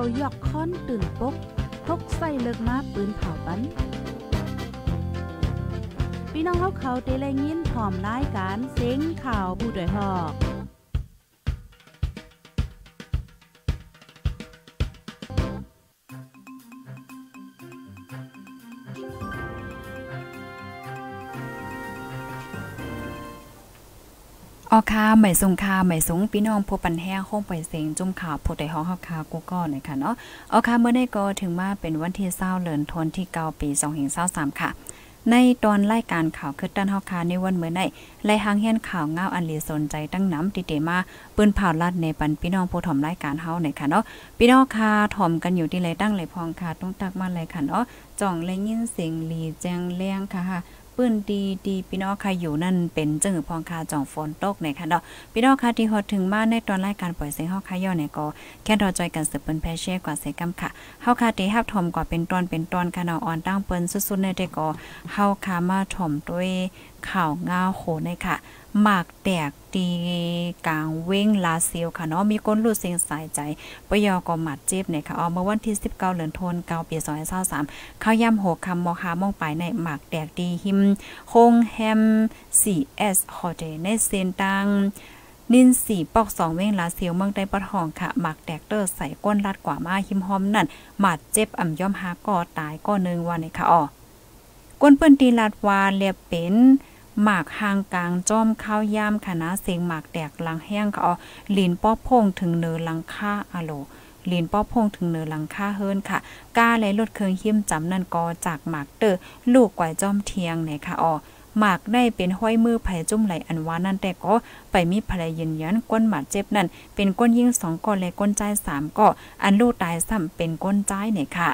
ยอกค้อนตื่นปกพกใส่เลิกมาปืนเผาปันพี่น้องเขาเตะแลยินพร้อมรายการเสียงข่าวผู้ด้วยหอกออค่ะใหม่สงค่ะใหม่สงพี่น้องผู้ปันแห้งคงปล่อยเสียงจุ่มข่าวผู้ใดฮ้องเฮาค่ะกูก็หน่อยค่ะเนาะออค่ะเมื่อได้ก็ถึงมาเป็นวันที่20เดือนธันวาคมที่9ปี2023ค่ะในตอนรายการข่าวคือด้านเฮาค่ะในวันมื้อนี้ไล่หางเฮียนข่าวเงาอันลีสนใจตั้งน้ำติเตมาปืนเผาลัดในปันพี่น้องผู้ถ่อมรายการเฮาหน่อยค่ะเนาะพี่น้องค่ะถ่อมกันอยู่ที่ไรตั้งไรพองค่ะต้องตักมาเลยค่ะเนาะจ่องและยินเสียงลีแจ้งแรงค่ะปื้นดีพี่น้องค่ะอยู่นั่นเป็นจึงพองคาจ่องฝนตกในค่ะเนาะพี่น้องค่ะที่ฮอดถึงมาในตอนรายการปล่อยเสียงเฮาค่ะย่อเนี่ยก็แค่รอจอยกันสืบเปิ้นแพเช่กว่าเสกำค่ะเฮาค่ะที่ฮับถมกว่าเป็นตอนค่ะเนาะอ่อนตั้งเปิ้นสุดๆในแต่ก็เฮาค่ะมาถมด้วยข่าวงาโหในค่ะหมากแตกตีกลางเว้งลาซิลค่ะเนาะมีคนรู้เสียงสายใจปยก็หมัดเจ็บเนี่ยค่ะเอาเมื่อวันที่19เดือนธันวาคมปี2023เข้าย่ำ6คำมหามองไปในหมากแตกดีหิมโฮงแฮม 4S ฮอเดในเซนตังนิน4ปอก2เว้งลาซิลเมืองใต้ปะทองค่ะหมากแตกเตอร์ใส่ก้นลัดกว่ามาหิมหอมนั่นหมัดเจ็บอ่ำย่อมหาก่อตายก่อนึงว่านี่ค่ะก้นเปิ้นตีลาดวาเรียบเป็นหมากหางกลางจ้อมข้าวยามคณะเสียงหมากแตกลังแห้งเขาลินป้อพงถึงเนอลังค่าอะโลลินป้อพงถึงเนอลังค่าเฮิรนค่ะกาและลดเครื่องหิ้มจำนั่นกอจากหมากเตอลูกกว่าจ้อมเทียงไหนค่ะหมากได้เป็นห้อยมือไผ่จุ่มไหลอันวานั่นแต่ก็ไปมีภรรยยืนยันก้นหมาดเจ็บนั่นเป็นก้นยิง2ก้อนและก้นใจ3ก้ออันลูกตายซ้ำเป็นก้นใจเนี่ยค่ะ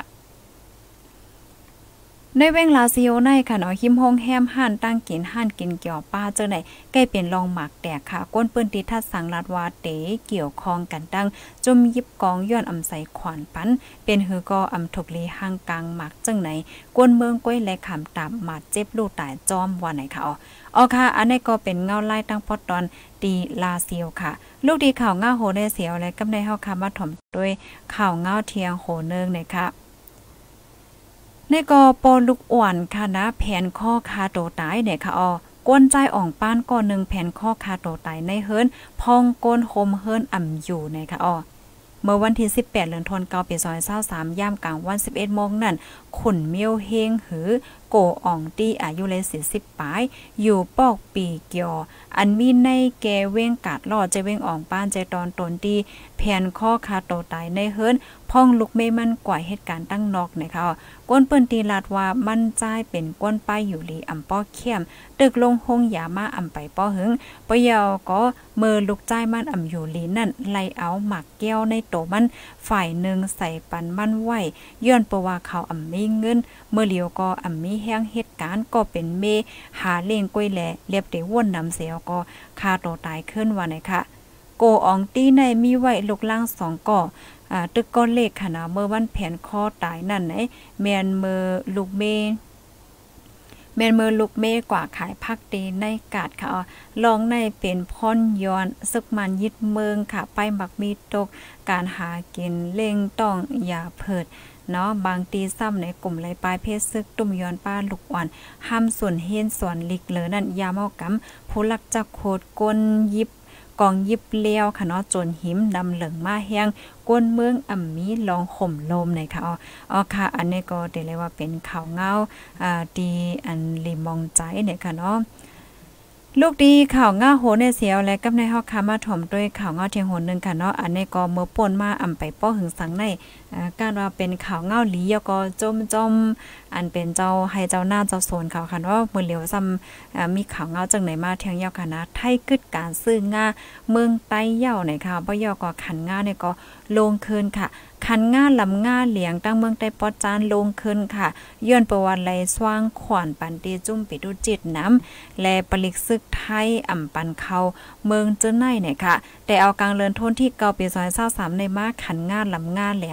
ในเว้งลาซิโอในค่ะเนาะหิมโฮงแฮมห่านตั้งกินห่านกินเกี่ยวป้าเจ้าไหนใกล้เป็นรองหมากแตกค่ะก้นปืนติทัดสังลาดวาเตเกี่ยวคองกันตั้งจมยิบกองย้อนอำใสขวานปันเป็นหือก็อำถกลีห่างกลางหมากจังไหนก้นเมืองก้อยและขำตามหมาดเจ็บลูกตายจอมว่าไหนค่ะค่ะอันนี้ก็เป็นเงาไล่ตั้งพอตอนตีลาซิโอค่ะลูกดีข่าวเงาโหได้เสียวและกำในเฮาค่ะมาถ่อมด้วยข่าวเงาเทียงโหเนึงนะคะในกอปอลูกอ่อนค่ะนะแผนข้อคาโตตายเนี่ยค่ะก้นใจอ่องป้านก้อนนึงแผนข้อคาโตตายในเฮิรนพองก้นโฮมเฮิรนอ่ำอยู่ในค่ะเมื่อวันที่18เดือนธันวาคมปี2023ย่ามกลางวัน 11 โมงนั่นขุนเมียวเฮงหือโกอ่องตี้อายุเลย40ปลายอยู่ปอกปีเกี่ยวอันมีในแกเว้งกาดลอดใจเว้งอ่องป้านใจตอนตนตีแผนข้อคาโตตายในเฮิรนพ่องลุกเมมันกว่าเหตุการณ์ตั้งนอกนะคะก้นเปิ้นตีลาดว่ามันใจเป็นก้นป้ายอยู่ลีอำป้อเข้มตึกลงหงยามาอำไปป้อหึงปะยาวก็เมื่อลุกใจมันอำอยู่ลีนั่นไล่เอาหมักแก้วในโตมันฝ่ายหนึ่งใส่ปันมันไว้ย้อนเพราะว่าเขาอำมีเงินเมื่อเลียวก็อำมีแห้งเหตุการณ์ก็เป็นเมหาเลี้ยงก้อยแลเรียบได้ว่นนำเสียวก็ฆ่าตัวตายขึ้นว่าไหนค่ะโกอองตี้ในมีไว้ลูกล่าง2ก่อตึกก้อนเลขค่ะนะเมื่อวันแผนข้อตายนั่นไหนแมนเมอลูกเมกว่าขายพักตีในกาดค่ะลองในเป็นพ่อนย้อนซึกมันยึดเมืองค่ะไปบักมีตกการหากินเล่งต้องอย่าเพิดเนาะบางตีซ้ำในกลุ่มไหลปลายเพศซึกตุ่มย้อนป้าลูกอ่อนห้ามส่วนเฮียนส่วนลิกเหลือนั่นยาเมากำผู้ลักจักโคดก้นยิบกองยิบเลี้ยวค่ะเนาะจนหิมดำเหลืองมาแห้งก้นเมืองอ่ำมีลองข่มลมในค่ะค่ะอันนี้ก็ได้เลยว่าเป็นข่าวเงาดีอันลิมองใจเนี่ยค่ะเนาะลูกดีข่าวง่าโหในเสียวและกับในฮอกคามาถ่อมด้วยข่าวง่าเทียงโหนึงค่ะเนาะอันนี้ก็เมื่อป่นมาอำไปป้อหึงสังในการว่าเป็นข่าวง่าหลีก็จมอันเป็นเจ้าให้เจ้าหน้าเจ้าโซนเขาค่ะว่ามื้อเหลียวซ้ำมีข่าวง่าจังไหนมาเทียงยาวค่ะนะไทยกึดการซื้อง่าเมืองไต้เย่าไหนค่ะบ่ยอก็ขันง่าเนี่ยก็ลงคืนค่ะคันง่าลำง่าเหลียงตั้งเมืองใต้ปอจานลงขึ้นค่ะย้อนประวัติไหลสว่างขวานปันตีจุ่มปิดุจิตน้ำและปลิกซึกไทยอ่ำปันเขาเมืองเจ้าไหนเนี่ยค่ะแต่เอากลางเลินทนที่เก่าปี2023ในมาขันง่าลำง่าเหลียง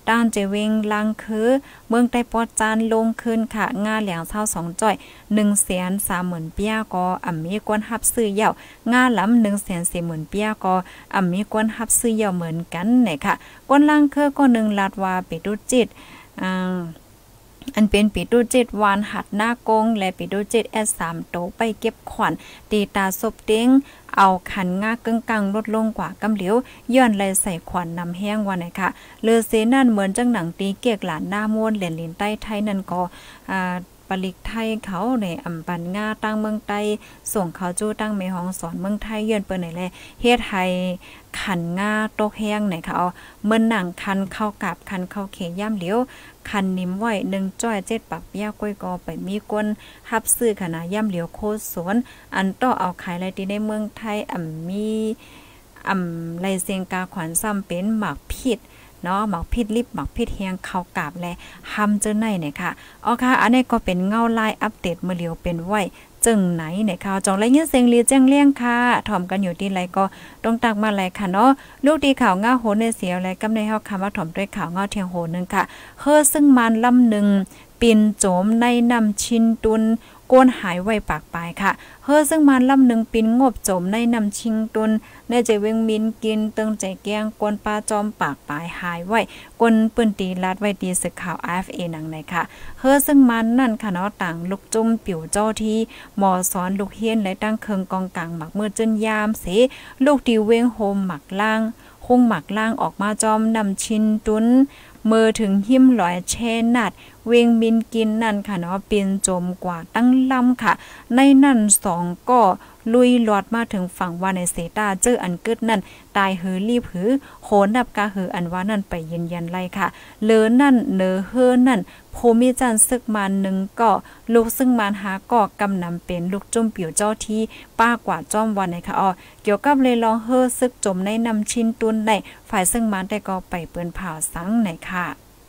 ด้านเจเวงลังคือเมืองใต้ปอจานลงขึ้นค่ะงาเหลียง22จ้อย 130,000 เปียก็อ่ำมีกวนรับซื้อเหย่างาล้ำ 140,000 เปียก็อ่ำมีกวนรับซื้อเหย่าเหมือนกันนะคะกวนลังคือก็1ลาดว่าปิดุจิตอันเป็นปีตู7วันหัดหน้ากงและปีตู7 S3 โตไปเก็บขวัญตีตาศพเด้งเอาขันงากึ่งกลางลดลงกว่ากำเหลียวย้อนไหลใส่ขวัญนำแห้งวันไหนค่ะเลือเสนั่นเหมือนจังหนังตีเกียกหลานหน้าม้วนเหรียญลินใต้ไทยนั่นก็ปลิกไทยเขาในอำปันงาตั้งเมืองใต้ส่งเขาจู้ตั้งเมหองสอนเมืองไทยเยือนเปิ้นไหนแลเฮ็ดให้ขันงาตกแห้งไหนค่ะเอาเมื่อหนังคันเข้ากับคันเข้าเขย่ำเหลียวคันนิ่มไว้1จ้อย7ปักยาก้อยกอไปมีก้นรับซื้อขนาดย่ำเหลียวโคสวนอันต่อเอาขายไรตีในเมืองไทยมีไรเซียงกาขวัญซ้ำเป็นหมากพิษเนาะหมักพิษลิบหมักพิษแห้งเข้ากาบและหำเจอในเนี่ยค่ะอ๋อค่ะอันนี้ก็เป็นเงาลายอัปเดตเมื่อเหลียวเป็นไว้จึงไหนเนี่ยค่ะจองไรเงี้ยเสียงลีแจ้งเลี้ยงค่ะถ่อมกันอยู่ที่ไรก็ต้องตักมาไรค่ะเนาะลูกดีข่าวเงาโหในเสียวและกำในเฮาคำว่าถ่อมด้วยข่าวเงาเทียงโหนึงค่ะเฮอซึ่งมันลำหนึ่งปินโจมในนำชินตุนก้นหายไว้ปากปลายค่ะเฮอซึ่งมันลำหนึ่งปินงบโจมในนำชิงตุนในใจเวงมินกินเติงใจแกงกวนปลาจอมปากปลายหายไว้กวนปืนตีลัดไว้ดีสึกข่าว AFA หนังไหนค่ะเฮอซึ่งมันนั่นค่ะเนาะต่างลูกจุ่มปิ่วเจ้าที่หมอสอนลูกเฮียนและตั้งเคิงกองกลางหมักมือจนยามเสลูกดีเวงโฮมหมักล่างคงหมักล่างออกมาจอมนำชินตุนมือถึงหิ้มลอยแช่นัดเวงมินกินนั่นค่ะเนาะเป็นจมกว่าตั้งลำค่ะในนั่น2ก็ลุยหลอดมาถึงฝั่งวาในเซตาเจออันกึดนั่นตายหือรีบหือโหนับกาหืออันว่านั่นไปยืนยันไล่ค่ะเลอนั่นเนอเฮอนั่นโพมีจันซึกมา1ก็ลูกซึ่งมานหาก็กำนำเป็นลูกจุ่มปิ่วเจ้าที่ป้ากว่าจ้อมวันในค่ะอ๋อเกี่ยวกับเลยลองเฮอซึกจมในนำชินตุนในฝ่ายซึ่งมานได้ก็ไปเปิ้นผ่าสังในค่ะ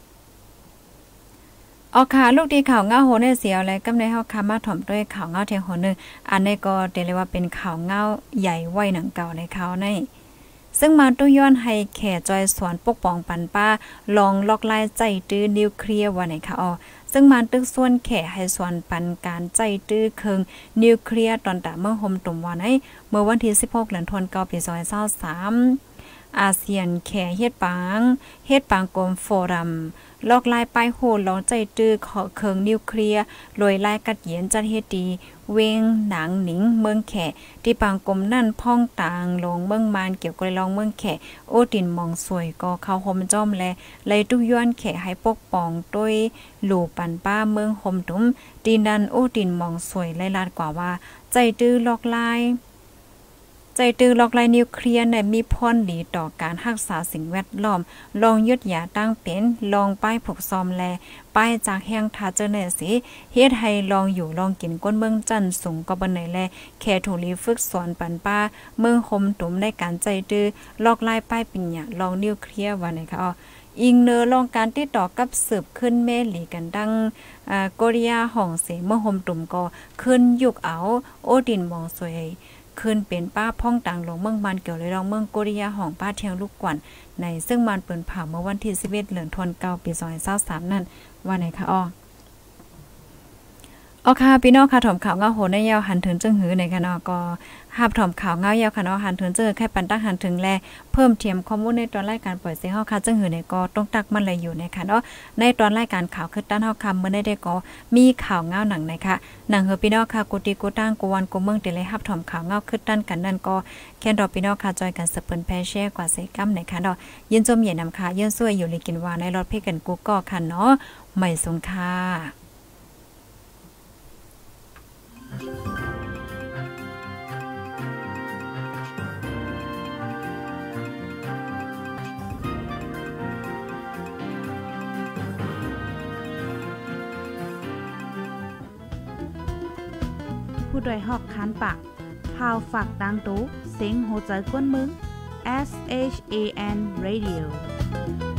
ออกค่ะลูกดีข่าวเงาโหในเสียวและกำในเฮาคามาถ่อมด้วยข่าวเงาเทียงโหนึงอันนี้ก็เรียกว่าเป็นข่าวเงาใหญ่ไว้หนังเก่าในเขาในซึ่งมาตู้ย้อนให้แข่จอยสวนปกป้องปันป้าลองล็อกลายใจตื้อนิวเคลียร์ว่าไหนค่ะอ๋อซึ่งมาตึกส่วนแข่ให้สวนปันการใจตื้อเคิงนิวเคลียร์ตอนตะเมื่อห่มตุ่มวันให้เมื่อวันที่16เดือนธันวาคมปี2023อาเซียนแข่เฮ็ดปางกรมโฟรัมลอกลายป้ายโหลองใจตื้อขอเคิงนิวเคลียร์ลอยลายกัดเย็นจัดเฮ็ดดีเวงหนังหนิงเมืองแขที่ปางกรมนั่นพ่องต่างลงเมืองมานเกี่ยวกับลองเมืองแขโอตินมองสวยก็เข้าห่มจ้อมและไลตุย้อนแขให้ปกป้องด้วยหลู่ปันป้าเมืองห่มตุ้มตีนันโอตินมองสวยไล่ลาดกว่าว่าใจตื้อลอกลายนิวเคลียร์เนี่ยมีพรดีต่อการรักษาสิ่งแวดล้อมลองยึดยาตั้งเป็นลองป้ายผูกซอมแลป้ายจากแห่งทาเจเนสิเฮ็ดให้ลองอยู่ลองกินก้นเมืองจันสูงก็บ่ไหนแลแค่ถูลีฝึกสอนปันป้าเมืองคมตุ่มในการใจตื้อลอกลายป้ายปิญญาลองนิวเคลียร์ว่าไหนคะอิงเนอลองการติดต่อกับสืบขึ้นแม่หลีกันดังโกเรียห้องเสเมื่อห่มตุ่มก็ขึ้นยุกเอาโอดินมองสวยขึ้นเป็นป้าพ่องต่างลงเมืองมันเกี่ยวเลยรองเมืองโกริยาของป้าเทียงลูกกวนในซึ่งมันเปิ่นผ่าเมื่อวันที่11เดือนธันวาคมปี2023นั่นว่าไหนคะอ๋อค่ะพี่น้องค่ะถ่อมข่าวเงาโหในยาวหันถึงจึงหือในค่ะเนาะก็หับถ่อมข่าวเงายาวค่ะเนาะหันถึงจึงแค่ปันตั้งหันถึงแลเพิ่มเทียมข้อมูลในตอนรายการปล่อยเสียงเฮาค่ะจึงหือในก็ต้องตักมันเลยอยู่ในค่ะเนาะในตอนรายการข่าวคือด้านเฮาคำเมื่อได้ก็มีข่าวเงาหนังในค่ะหนังเฮอพี่น้องค่ะกุติกุตั้งกวนกุเมืองติเลยหับถ่อมข่าวเงาคือด้านกันนั่นก็แค่รอพี่น้องค่ะจอยกันสเปิ้นแพแชร์กว่าเสกำในค่ะเนาะยินจมเย็นนำค่ะยินซวยอยู่เลยกินว่าในรถเพ่กันกูก็ค่ะเนาะไม่สงค่ะผู้ดยหอกคันปากพาวฝากดังตู้เสียงโหใจก้นมึง SHAN Radio